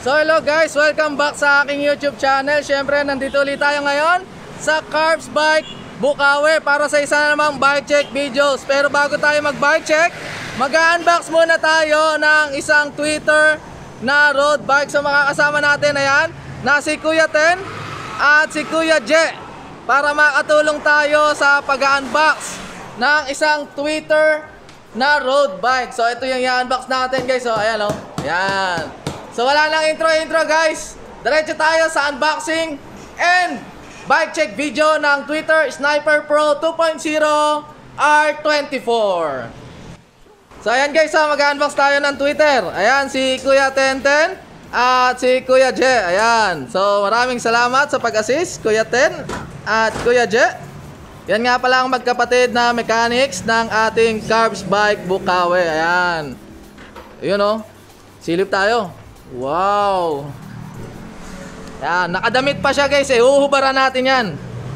So hello guys, welcome back sa aking YouTube channel. Syempre nandito ulit tayo ngayon sa Carbs Bike Bukawi para sa isa na namang bike check videos. Pero bago tayo mag bike check, mag-unbox muna tayo ng isang Twitter na road bike. So makakasama natin ayan na si Kuya Ten at si Kuya Je para makatulong tayo sa pag-unbox ng isang Twitter na road bike. So ito yung i-unbox natin guys. So ayan o, ayan. So wala lang intro guys. Diretso tayo sa unboxing and bike check video ng Twitter Sniper Pro 2.0 R24. So ayan guys, mag-unbox tayo ng Twitter. Ayan si Kuya Tenten at si Kuya Je. Ayan. So maraming salamat sa pag-assist Kuya Ten at Kuya Je. Yan nga pala ang magkapatid na mechanics ng ating Carbs Bike Bukawi. Ayan. Ayun o. Silip tayo. Wow. Yan, nakadamit pa siya guys eh. Uhubaran natin yan.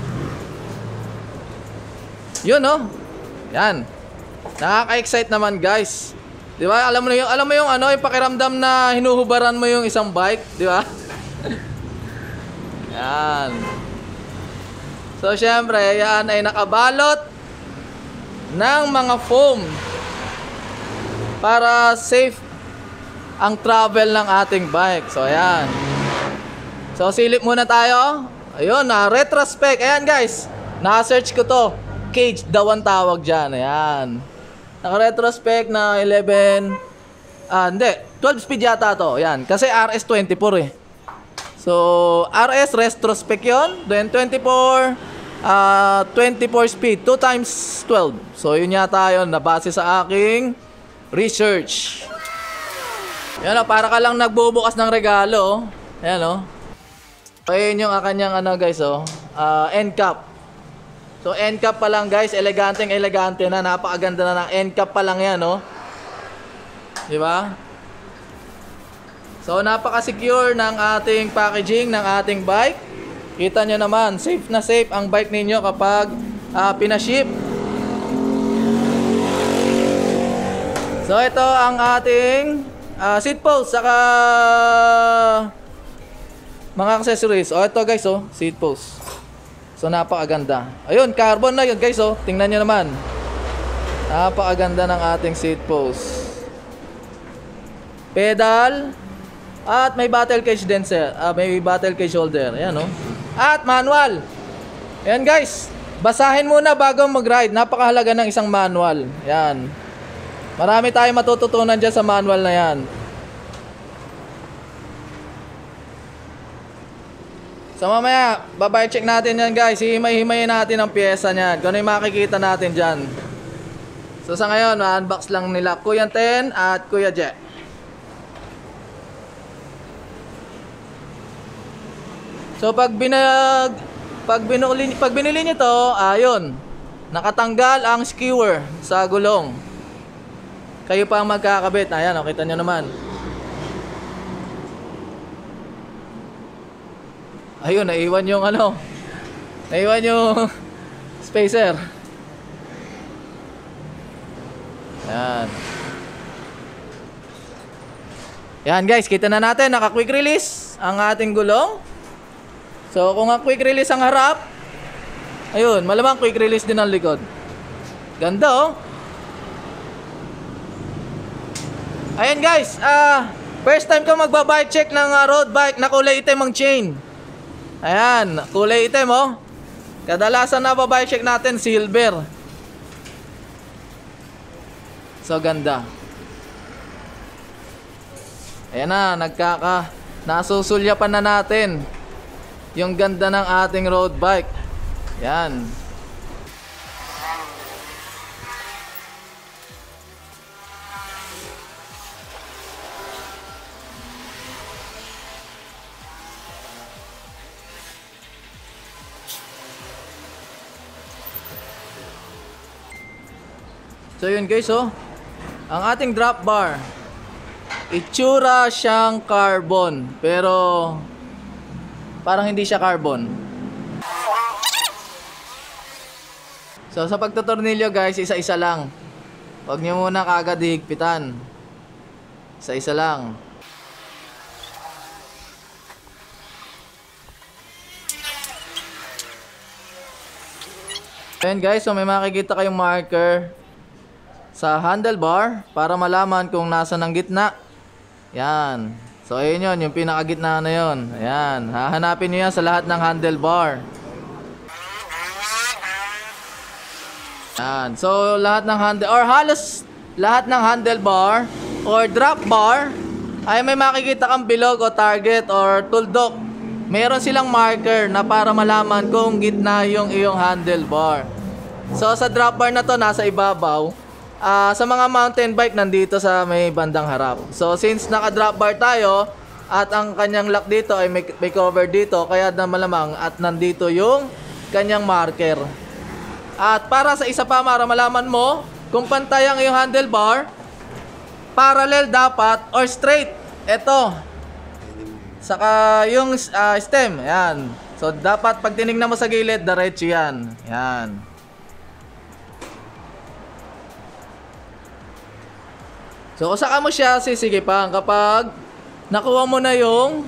Yun oh. Yan. Nakaka-excite naman guys. Di ba? Alam mo yung ano, yung pakiramdam na hinuhubaran mo yung isang bike, di ba? Yan. So syempre, yan ay nakabalot ng mga foam para safe ang travel ng ating bike. So ayan. So silip muna tayo. Ayun, retrospect. Ayan guys, na-search ko to. Cage daw ang tawag dyan. Ayan. Naka-retrospect na 11 hindi, 12 speed yata to. Ayan, kasi RS24 eh. So RS retrospect yun. Then 24 speed 2 times 12. So yun yata yun, nabase sa aking research. Yan o, para ka lang nagbubukas ng regalo. Ayan o. Ayun yung kanyang ano guys o, end cap. So end cap pa lang guys, eleganteng elegante na, napakaganda na ng end cap pa lang yan o. Diba? So napaka-secure ng ating packaging ng ating bike. Kita nyo naman, safe na safe ang bike ninyo kapag pinaship. So ito ang ating seat post saka mga accessories. O ito guys oh, seat post. So napakaganda. Ayun, carbon na yun guys oh. Tingnan nyo naman. Napakaganda ng ating seat post. Pedal at may battle cage din sir. May battle cage holder. Ayan oh. At manual. Ayan guys, basahin muna bago mag-ride. Napakahalaga ng isang manual. Ayan. Marami tayong matututunan dyan sa manual na yan. So mamaya, babay check natin yan guys. Hihimay-himayin natin ang pyesa niyan. Kung ano yung makikita natin dyan. So sa ngayon, ma-unbox lang nila Kuya Ten at Kuya Je. So pag binili nyo to, ayun, nakatanggal ang skewer sa gulong. Kayo pa ang magkakabit. Ayan, o, kita nyo naman. Ayun, naiwan yung ano. Naiwan yung spacer. Ayan. Ayan guys, kita na natin. Naka-quick release ang ating gulong. So, kung ang quick release ang harap, ayun, malamang quick release din ang likod. Ganda oh. Ayan guys, first time ko magbabike check ng road bike na kulay itim ang chain. Ayan, kulay itim oh. Kadalasan na babike check natin silver. So ganda. Ayan na, nasusulyapan na natin yung ganda ng ating road bike. Ayan. So yun guys oh, ang ating drop bar, itsura siyang carbon pero parang hindi siya carbon. So sa pagtutornilyo guys, isa-isa lang. Huwag nyo muna kagad higpitan. Isa-isa lang. Ayan guys, so may makikita kayong marker sa handlebar para malaman kung nasa ng gitna. Yan. So ayun yun, yung pinakagitna na yun. Ayan, hahanapin nyo yan sa lahat ng handlebar. Yan. So lahat ng halos lahat ng handlebar or drop bar ay may makikita kang bilog o target or tuldok. Meron silang marker na para malaman kung gitna yung iyong handlebar. So sa drop bar na to nasa ibabaw. Sa mga mountain bike nandito sa may bandang harap. So since naka-drop bar tayo at ang kanyang lock dito ay may cover dito, kaya na malamang at nandito yung kanyang marker. At para sa isa pa, para malaman mo kung pantay ang iyong handlebar, parallel dapat or straight. Ito. Saka yung stem, yan. So dapat pag tinignan mo sa gilid, diretso yan. Yan. So, kung saka mo siya sisigipan kapag nakuha mo na yung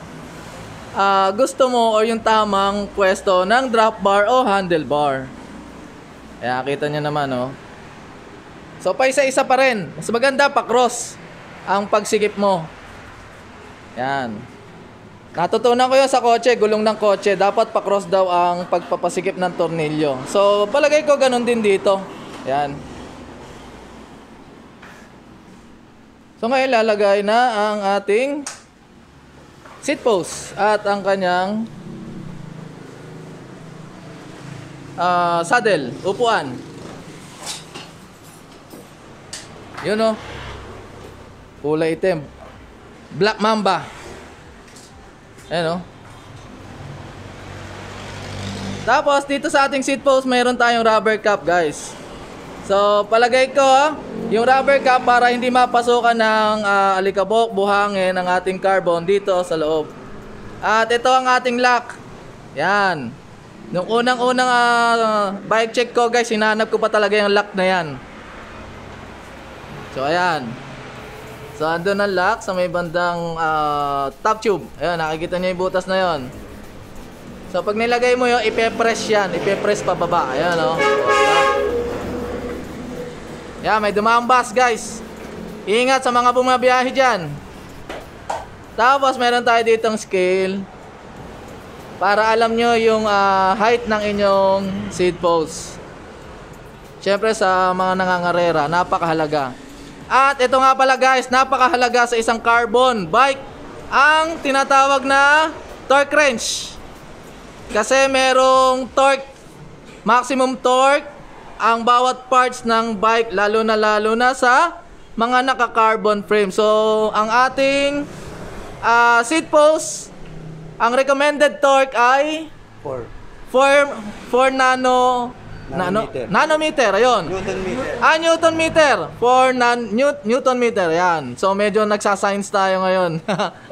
gusto mo o yung tamang pwesto ng drop bar o handlebar. Kaya kita nyo naman, oh. So, pa isa-isa pa rin. Mas maganda pa cross ang pagsigip mo. Yan. Natutunan ko yun sa kotse, gulong ng kotse. Dapat pa cross daw ang pagpapasigip ng tornilyo. So, palagay ko ganun din dito. Yan. So ngayon lalagay na ang ating seat post at ang kanyang saddle, upuan. Yun o. Kulay itim. Black Mamba. Ayan o. Tapos dito sa ating seat post mayroon tayong rubber cap, guys. So palagay ko yung rubber cap para hindi mapasukan ng alikabok, buhangin ang ating carbon dito sa loob. At ito ang ating lock. Yan. Nung unang-unang bike check ko, guys, hinanap ko pa talaga yung lock na yan. So ayan. So andun ang lock sa may bandang top tube. Ayan, nakikita niyo yung butas na yon. So pag nilagay mo yun, ipe-press yan. Ipe-press pababa. Ayan o. Yan, may dumambas, guys. Ingat sa mga bumabiyahe dyan. Tapos meron tayo ditong scale para alam nyo yung height ng inyong seat post. Siyempre sa mga nangangarera, napakahalaga. At ito nga pala, guys, napakahalaga sa isang carbon bike ang tinatawag na torque wrench. Kasi merong torque, maximum torque ang bawat parts ng bike, lalo na sa mga naka-carbon frame. So, ang ating seat post, ang recommended torque ay 4 nanometer, ayun. Newton meter. Newton meter. 4 Newton meter, yan. So, medyo nagsa-science tayo ngayon.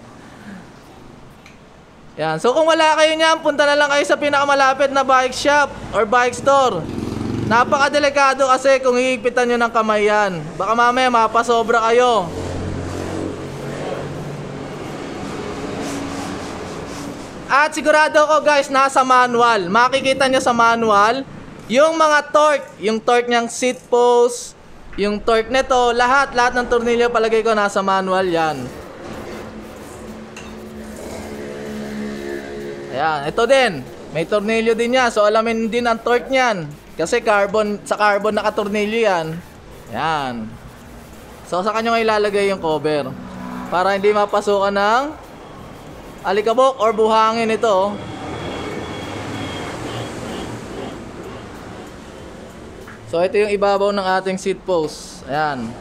Yan. So, kung wala kayo niyan, punta na lang kayo sa pinakamalapit na bike shop or bike store. Napakadelikado kasi kung hihigpitan nyo ng kamay yan. Baka mamaya mapasobra kayo. At sigurado ko, guys, nasa manual. Makikita nyo sa manual yung mga torque. Yung torque niyang seat post, yung torque nito, lahat ng tornilyo palagay ko nasa manual yan. Ayan, ito din. May tornilyo din yan. So alamin din ang torque niyan. Kasi sa carbon nakatornilyo yan. Yan. So sa kanya ilalagay yung cover para hindi mapasukan ng alikabok or buhangin ito. So ito yung ibabaw ng ating seat post. Ayan.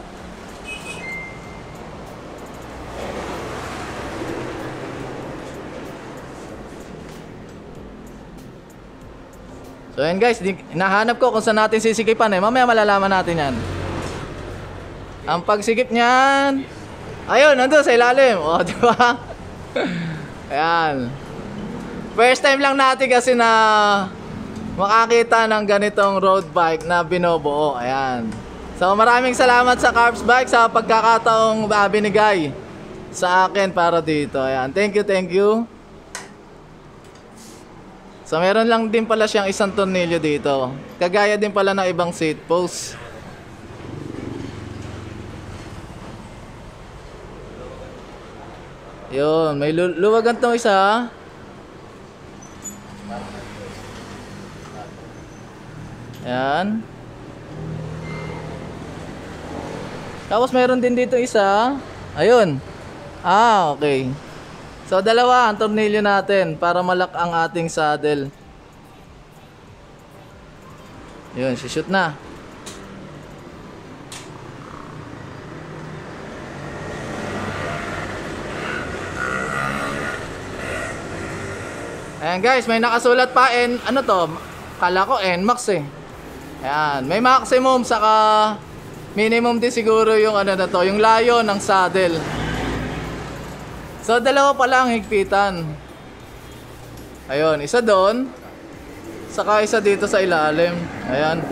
So yan, guys, hinahanap ko kung saan natin sisikipan eh. Mamaya malalaman natin yan. Ang pagsikip niyan, ayun, nandun sa ilalim. O, di ba? Ayan. First time lang natin kasi na makakita ng ganitong road bike na binubuo. Ayan. So maraming salamat sa Carbs Bike sa pagkakataong binigay sa akin para dito. Ayan. Thank you, thank you. So meron lang din pala siyang isang tornilyo dito. Kagaya din pala ng ibang seat post. Yun, may luwagan tong isa. Ayan. Tapos meron din dito isa. Ayun. Okay. So dalawa ang tornilyo natin para malak ang ating saddle. Yun, shoot na. Ayan guys, may nakasulat pa ano to? Kala ko NMAX eh. Ayan, may maximum saka minimum din siguro yung ano na to, yung layo ng saddle. So dalawa pa lang higpitan. Ayun, isa doon. Saka isa dito sa ilalim. Ayan.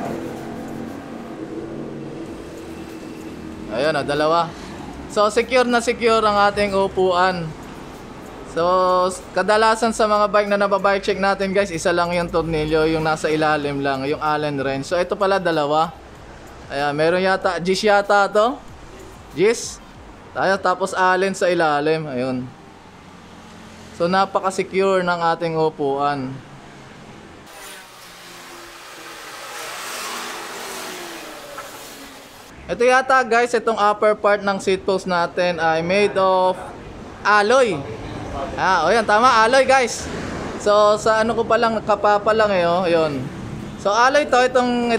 Ayun, dalawa. So secure na secure ang ating upuan. So kadalasan sa mga bike na nababike check natin guys, isa lang yung tornilyo, yung nasa ilalim lang, yung Allen wrench. So ito pala dalawa. Ayan, meron yata, Gis yata to. Gis. Tapos Allen sa ilalim. Ayun. So napaka-secure ng ating upuan. Ito yata guys, itong upper part ng seat post natin ay made of alloy. O yan, tama, alloy guys. So sa ano ko pa lang, kapapa lang yun. So alloy to, itong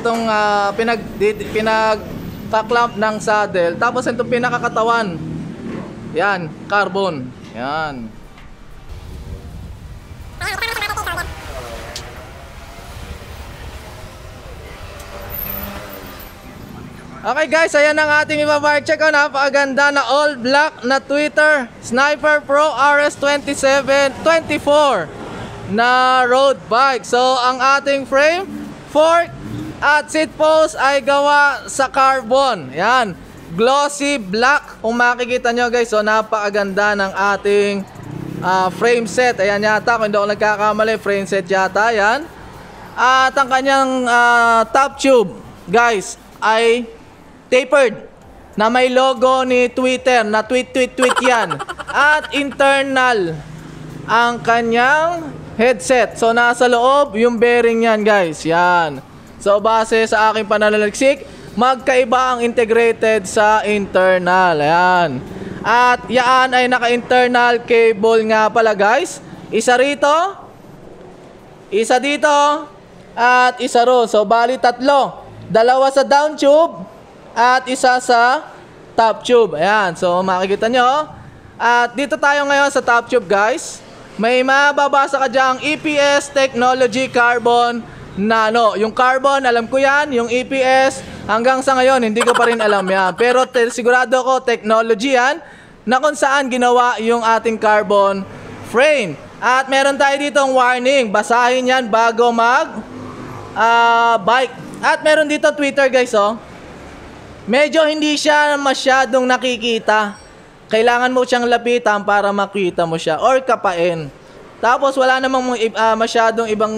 pinagka-clamp ng saddle. Tapos itong pinakakatawan. Yan, carbon. Yan. Okay guys, ayan ang ating ibabike check. Napakaganda na all black na Twitter Sniper Pro RS27 24 na road bike. So ang ating frame, fork at seat post ay gawa sa carbon. Yan, glossy black kung makikita nyo guys. So napakaganda ng ating frame set. Ayan yata, kung hindi ako nagkakamali, frame set yata yan. At ang kanyang top tube guys ay tapered na may logo ni Twitter na tweet yan. At internal ang kanyang headset. So nasa loob yung bearing yan guys. Yan. So base sa aking pananaliksik, magkaiba ang integrated sa internal. Ayan. At yan ay naka-internal cable nga pala guys. Isa rito, isa dito, at isa ro. So bali tatlo. Dalawa sa down tube at isa sa top tube. Ayan, so makikita nyo. At dito tayo ngayon sa top tube guys. May mababasa ka dyang EPS Technology Carbon Nano. Yung carbon, alam ko yan. Yung EPS, hanggang sa ngayon hindi ko pa rin alam yan. Pero sigurado ko technology yan, na kung saan ginawa yung ating carbon frame. At meron tayo ditong warning, basahin yan bago mag bike. At meron dito Twitter guys, medyo hindi siya masyadong nakikita. Kailangan mo siyang lapitan para makita mo siya or kapain. Tapos wala namang masyadong ibang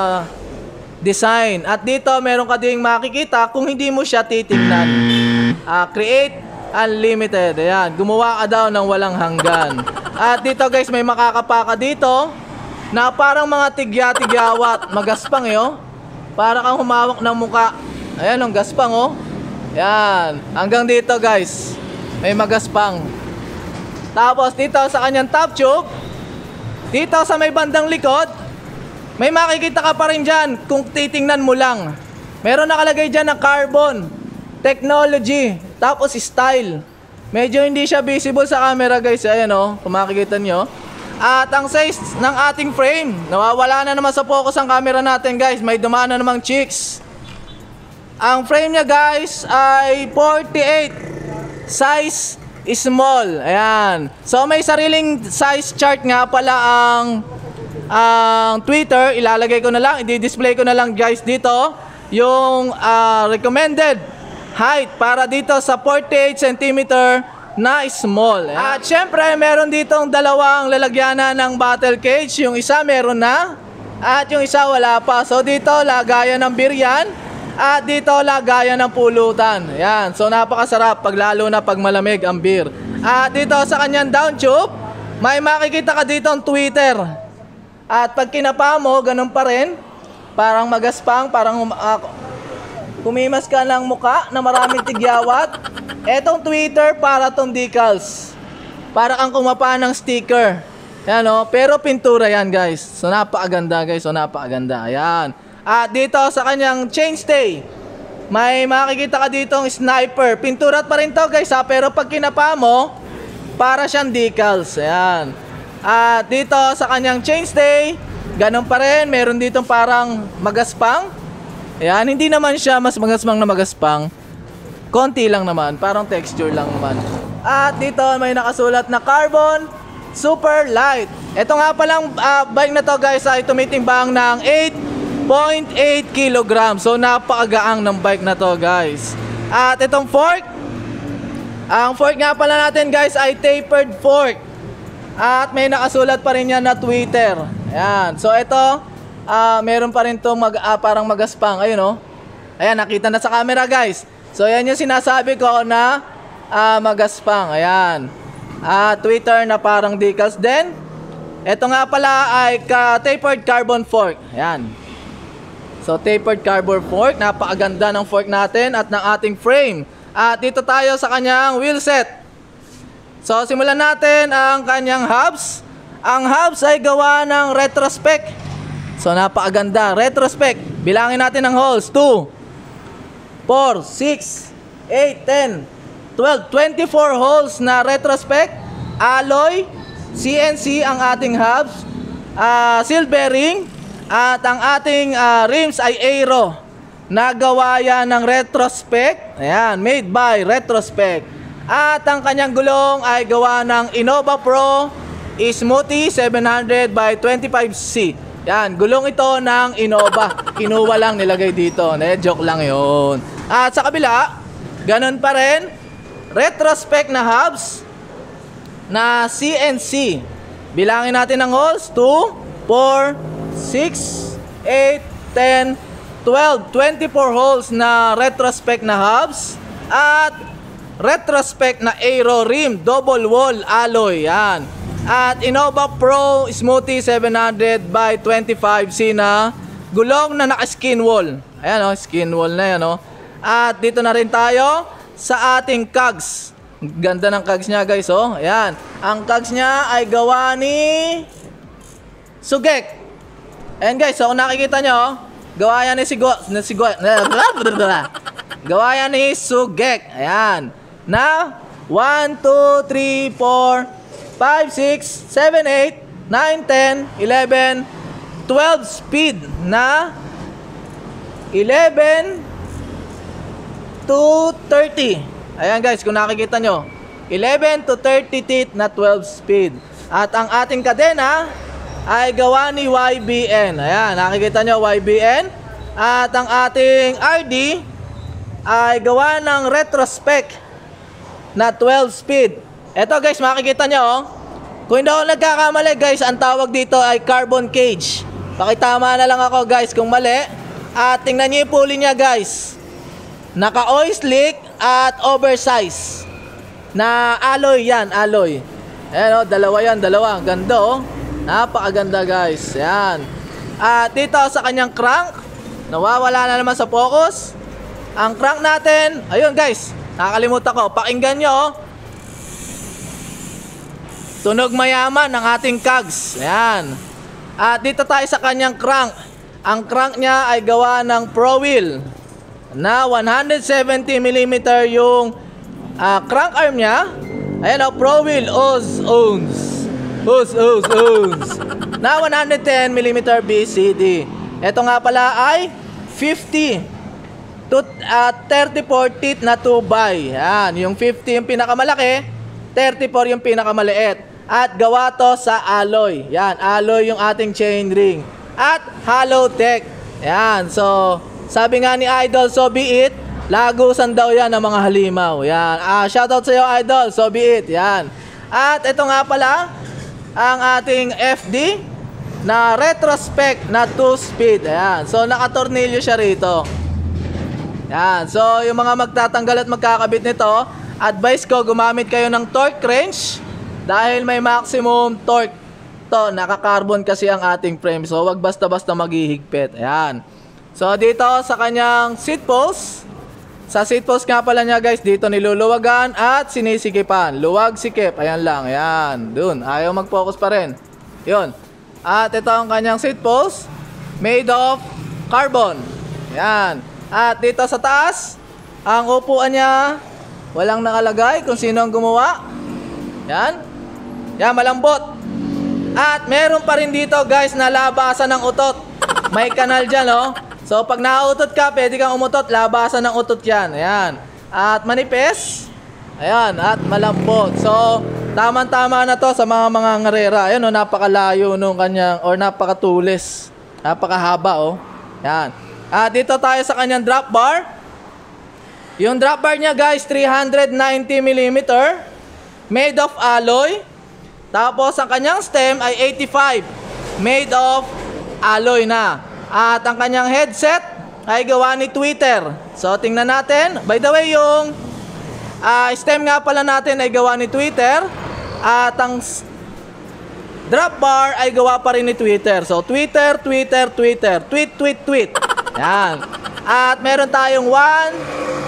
design. At dito meron ka ding makikita kung hindi mo siya titignan. Create Unlimited. Ayan, gumawa ka daw ng walang hanggan. At dito guys, may makakapaka dito na parang mga tigya-tigyawat. Magaspang para kang humawak ng muka. Ayan, ang gaspang Yan, hanggang dito guys, may magaspang. Tapos dito sa kanyang top tube, dito sa may bandang likod, may makikita ka pa rin dyan kung titingnan mo lang. Meron nakalagay dyan na carbon technology, tapos style. Medyo hindi siya visible sa camera guys. Ayan kung makikita nyo. At ang size ng ating frame, nawawala na naman sa focus ang camera natin guys. May dumaan na namang chicks. Ang frame niya guys ay 48, size small. Ayan. So may sariling size chart nga pala ang Twitter. Ilalagay ko na lang, i-display ko na lang guys dito yung recommended height para dito sa 48 cm na small. Ayan. At syempre meron ditong dalawang lalagyanan ng battle cage. Yung isa meron na, At yung isa wala pa. So dito lagayan ng beer yan. At dito lagayan ng pulutan. Yan. So napakasarap pag lalo na pag malamig ang beer. At dito sa kanyang down tube, may makikita ka dito ang Twitter. At pag kinapa mo, ganun pa rin. Parang magaspang, parang kumimas ka ng muka na maraming tigyawat. Etong Twitter para tong decals. Para kang kumapa ng sticker. Yan o, pero pintura yan guys. So napakaganda guys, so napakaganda. Ayan. At dito sa kanyang chainstay, may makikita ka ditong sniper. Pintura pa rin to guys ha, pero pag kinapa mo, para siyang decals. Ayan. At dito sa kanyang chainstay, ganun pa rin. Meron ditong parang magaspang. Ayan, hindi naman siya mas magaspang na magaspang. Konti lang naman, parang texture lang naman. At dito may nakasulat na carbon super light. Ito nga palang bike na to guys ay tumitimbang ng 8.8 kg. So napakagaang ng bike na to guys. At itong fork, ang fork nga pala natin guys ay tapered fork. At may nakasulat pa rin yan na Twitter. Ayan. So ito, meron pa rin itong parang magaspang. Ayun o. Ayan, nakita na sa camera guys. So yan yung sinasabi ko na magaspang. Ayan. Twitter na parang decals din. Ito nga pala ay tapered carbon fork. Ayan. So tapered carbon fork. Napakaganda ng fork natin at ng ating frame. At dito tayo sa kanyang wheel set. So simulan natin ang kanyang hubs. Ang hubs ay gawa ng retrospect. So napakaganda. Retrospect. Bilangin natin ang holes. 2, 4, 6, 8, 10, 12, 24 holes na retrospect. Alloy, CNC ang ating hubs. Seal bearing. At ang ating rims ay aero. Nagawa yan ng retrospect. Ayan, made by retrospect. At ang kanyang gulong ay gawa ng Innova Pro Smoothie 700 by 25C. Yan, gulong ito ng Innova. Kinuha lang, nilagay dito. Joke lang yun. At sa kabila, ganun pa rin. Retrospect na hubs na CNC. Bilangin natin ang holes. 2, 4, 6, 8, 10, 12, 24 holes na retrospect na hubs. At retrospect na aero rim, double wall alloy. Yan. At Innova Pro Smoothie 700 by 25C na gulong na naka-skin wall. Ayan o, skin wall na yan o. At dito na rin tayo sa ating cogs. Ganda ng cogs niya guys oh. Ayan. Ang cogs niya ay gawa ni Sugek. Ayan guys, so kung nakikita nyo, gawa yan ni gawa yan ni Sugek. Ayan. Na 1, 2, 3, 4, 5, 6, 7, 8, 9, 10, 11, 12 speed na 11 to 30. Ayan guys, kung nakikita nyo, 11 to 30 teeth na 12 speed. At ang ating kadena ay gawa ni YBN. Ayan, nakikita nyo YBN. At ang ating RD ay gawa ng retrospect na 12 speed. Ito guys, makikita nyo oh. Kung hindi ako nagkakamali guys, ang tawag dito ay carbon cage. Pakitama na lang ako guys kung mali. At tingnan nyo yung pulley niya guys. Naka-oil slick at oversize na alloy yan, alloy. Ayan o, dalawa yan, dalawa. Ganda o. Napakaganda guys. Ayan. At dito sa kanyang crank, nawawala na naman sa focus. Ang crank natin, ayun guys, nakakalimutan ko. Pakinggan nyo o. Tunog mayaman ng ating cogs. Ayan. At dito tayo sa kanyang crank. Ang crank niya ay gawa ng Pro Wheel na 170mm yung crank arm niya. Ayan o, Pro Wheel Owns na 110mm BCD. Ito nga pala ay 50 to 34 teeth na 2x. Yan, yung 50 yung pinakamalaki, 34 yung pinakamaliit. At gawa to sa alloy. Yan, alloy yung ating chain ring. At hollow tech. Yan, so sabi nga ni Idol, so be it. Lagusan daw yan ng mga halimaw. Yan. Shoutout sa iyo Idol, so be it. Yan. At ito nga pala ang ating FD na retrospect na 2-speed. Ayan. So nakatornilyo siya rito. Ayan. So yung mga magtatanggal at magkakabit nito, advice ko gumamit kayo ng torque wrench dahil may maximum torque to. Naka-carbon kasi ang ating frame. So wag basta-basta maghihigpit. Ayan. So dito sa kanyang seat post, sa seat post nga pala niya guys, dito niluluwagan at sinisikipan. Luwag, sikip. Ayan lang. Ayan. Dun. Ayaw mag-focus pa rin. Yun. At ito ang kanyang seat post, made of carbon. Ayan. At dito sa taas, ang upuan niya, walang nakalagay kung sino ang gumawa. Ayan. Yan, malambot. At meron pa rin dito guys na labasan ng utot. May kanal dyan, oh. So pag nauutot ka, pwede kang umutot. Labasan ng utot yan. Ayan. At manipis. Ayan. At malambot. So tama-tama na to sa mga ngarera. Ayan, oh, napakalayo nung kanyang, or napakatulis. Napakahaba, oh. Ayan. At dito tayo sa kanyang drop bar. Yung drop bar niya guys, 390mm. Made of alloy. Tapos ang kanyang stem ay 85. Made of alloy na. At ang kanyang headset ay gawa ni Twitter. So tingnan natin. By the way, yung stem nga pala natin ay gawa ni Twitter. At ang drop bar ay gawa pa rin ni Twitter. So Twitter, Twitter, Twitter. Tweet, tweet, tweet. Yan. At meron tayong 1,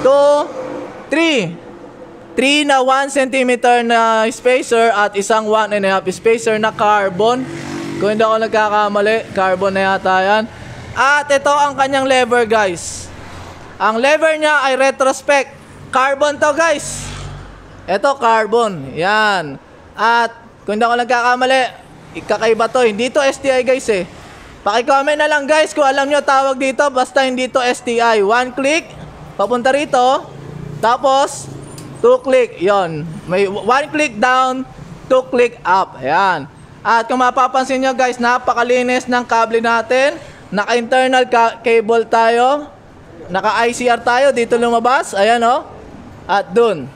2, 3. 3 na 1 cm na spacer at isang 1.5 spacer na carbon. Kung hindi ako nagkakamali, carbon na yata yan. At ito ang kanyang lever guys. Ang lever niya ay retrospect. Carbon to guys. Ito carbon. Yan. At kung hindi ako nagkakamali, kakaiba to. Hindi to STI guys eh. Paki-comment na lang guys kung alam nyo tawag dito. Basta hindi to STI. 1 click, papunta rito. Tapos 2 click. Yon. May 1 click down, 2 click up. Ayan. At kung mapapansin nyo guys, napakalinis ng kable natin. Naka-internal cable tayo. Naka-ICR tayo. Dito lumabas. Ayan o. At dun.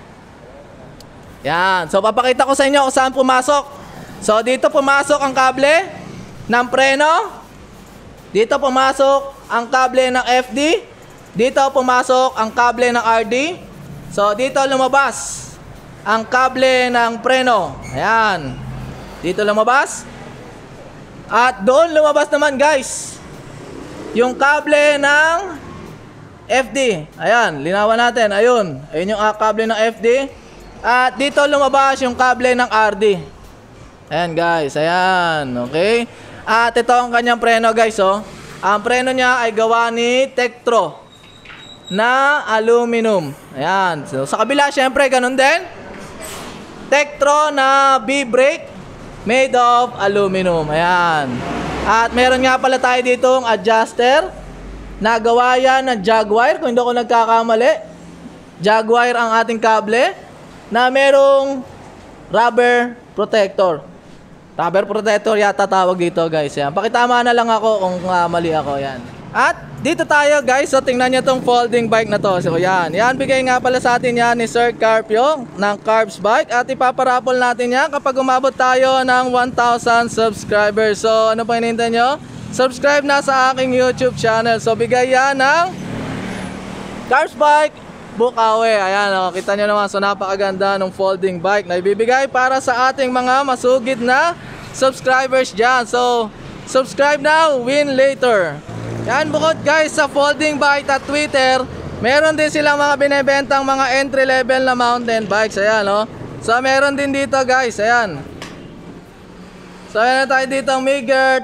Yan. So papakita ko sa inyo kung saan pumasok. So dito pumasok ang kable ng preno. Dito pumasok ang kable ng FD. Dito pumasok ang kable ng RD. So dito lumabas ang kable ng preno. Ayan. Dito lumabas. At doon lumabas naman guys yung kable ng FD. Ayan, linawan natin. Ayun. Ayun yung kable ng FD. At dito lumabas yung kable ng RD. Ayan guys. Ayan. Okay. At ito ang kanyang preno guys. Oh. Ang preno niya ay gawa ni Tektro na aluminum. Ayan. So sa kabila syempre ganun din. Tektro na B-brake made of aluminum. Ayan. At meron nga pala tayo ditong adjuster. Nagawa yan ng Jaguar. Kung hindi ako nagkakamali, Jaguar ang ating kable na merong rubber protector. Rubber protector yata tawag dito guys. Yan. Pakitama na lang ako kung mali ako. Yan. At dito tayo guys. So tingnan nyo tong folding bike na to. So yan. Yan bigay nga pala sa atin yan ni Sir Carpio ng Carbs Bike. At ipaparapol natin yan kapag umabot tayo ng 1,000 subscribers. So ano pa hinihintay nyo? Subscribe na sa aking YouTube channel. So bigay yan ng Carbs Bike Bukawi. Ayan o, kita nyo naman. So napakaganda ng folding bike na ibibigay para sa ating mga masugid na subscribers dyan. So subscribe now, win later. Yan, bukod guys sa folding bike at Twitter, meron din silang mga binebentang mga entry level na mountain bikes. Ayan o. So meron din dito guys. Ayan. So ayan na tayo dito, Meager,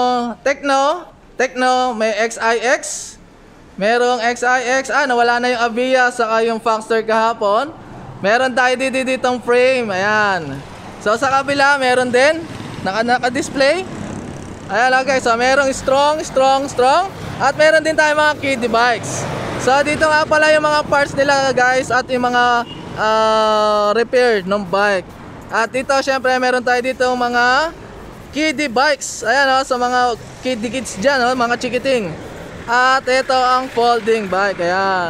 Tekno, may XIX. Merong XIX. Nawala na yung Avia saka yung Foxster kahapon. Meron tayo dito ditong frame. Ayan. So sa kabila, meron din. Naka-display. Ayan lang guys. So merong strong. At meron din tayo mga kiddie bikes. So dito nga pala yung mga parts nila guys. At yung mga repair ng bike. At dito syempre meron tayo dito mga kiddie bikes. Ayan o, sa mga kiddie kids dyan o, mga chikiting. At ito ang folding bike. Ayan.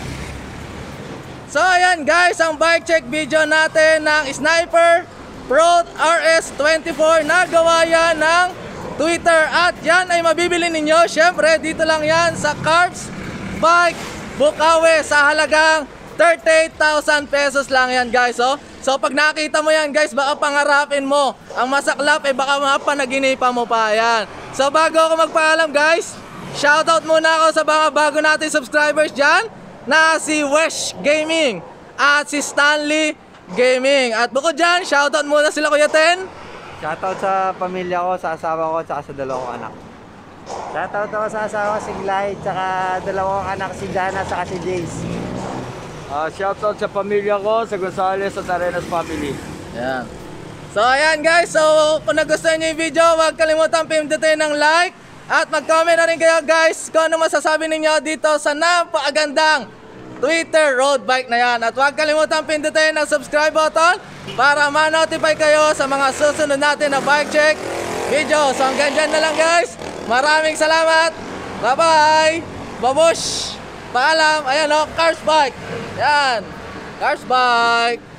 So ayan guys, ang bike check video natin ng Sniper Pro RS24. Nagawa yan ng Twitter. At yan ay mabibili ninyo syempre dito lang yan sa Carbs Bike Bukawi sa halagang 38,000 pesos lang yan guys. So pag nakita mo yan guys, baka pangarapin mo ang masaklap, baka mapanaginipan mo pa yan. So bago ako magpaalam guys, shoutout muna ako sa mga bago natin subscribers dyan na si Wesh Gaming at si Stanley Gaming. At bukod dyan, shoutout muna sila Kuya Ten. Shoutout sa pamilya ko, sa asawa ko, at sa dalawang anak. Shoutout ako sa asawa ko, si Glide, tsaka dalawang anak, si Jana, tsaka si Jace. Shoutout sa pamilya ko, sa Gonzales at Arenas family. Yan. So ayan guys, so kung nagustuhan nyo yung video, huwag kalimutan pindutin ng like at mag-comment na rin kayo guys kung ano masasabi ninyo dito sa napakagandang Twitter road bike na yan. At huwag kalimutan pindutin ang subscribe button para ma-notify kayo sa mga susunod natin na bike check video. So hanggang dyan na lang guys. Maraming salamat. Bye-bye. Babush. Paalam. Ayan o, Carbs Bike. Yan. Carbs Bike.